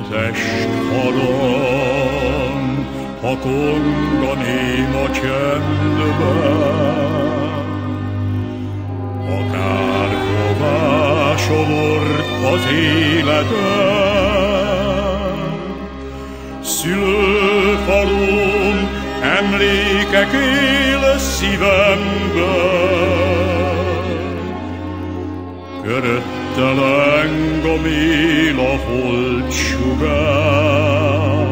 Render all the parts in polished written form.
Az esthalom, ha kong a néma csendben, akárhová sodort az életem. Szülőfalum, emlékek él szívemben, körötte leng a mél a holtsugár.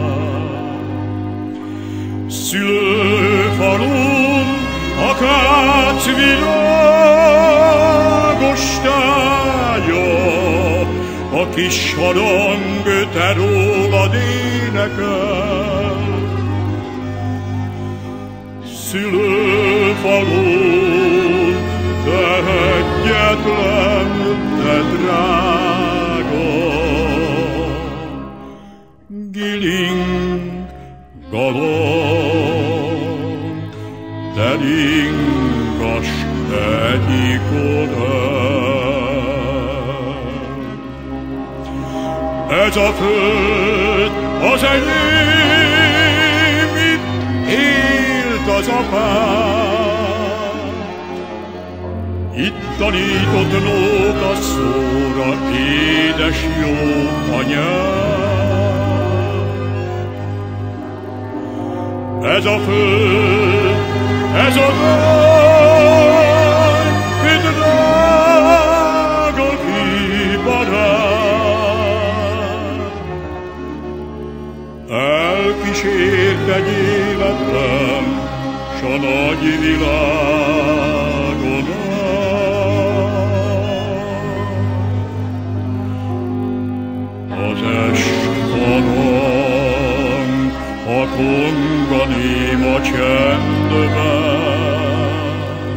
Szülőfalum, akác világos tája, a kis harang te rólad énekel. Szülőfalum, te egyetlen, te drága, giling, galamb, te ringas egyik Ez a föld az enyém, itt élt az apám. Itt tanított nóta szóra édes jó anyám. Ez a föld, ez a táj, itt drága kibarát. Elkísért egy életem, s a nagy világon az esthalom, a kong a néma csendben,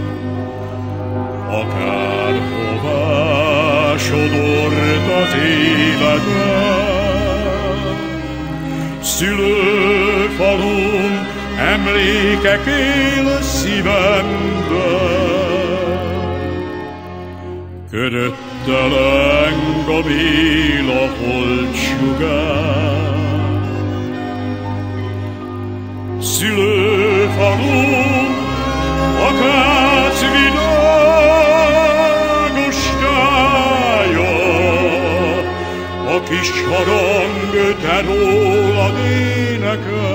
akárhová sodort az életem. Szülőfalum, emlékek él szívemben, körötte leng a mél a holtsugár. Szülőfalum, akác világos tája, a kis harang te rólad énekel.